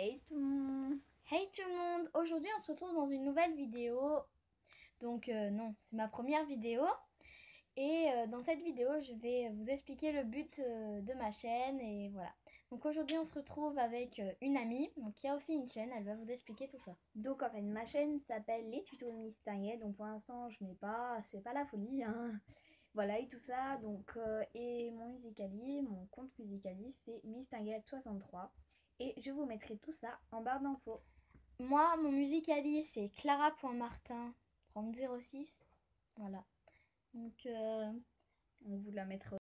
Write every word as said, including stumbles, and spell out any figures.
Hey tout le monde. Hey tout le monde. Aujourd'hui on se retrouve dans une nouvelle vidéo. Donc euh, non, c'est ma première vidéo. Et euh, dans cette vidéo je vais vous expliquer le but euh, de ma chaîne. Et voilà. Donc aujourd'hui on se retrouve avec euh, une amie donc, qui a aussi une chaîne. Elle va vous expliquer tout ça. Donc en fait ma chaîne s'appelle Les Tutos de Miss Tinguet. Donc pour l'instant je n'ai pas, c'est pas la folie hein. Voilà et tout ça. Donc euh, et mon Musical.ly, mon compte Musical.ly c'est Miss Tinguet soixante-trois. Et je vous mettrai tout ça en barre d'infos. Moi, mon Musical.ly, c'est clara point martin trente zéro six. Voilà. Donc, euh, on vous la mettra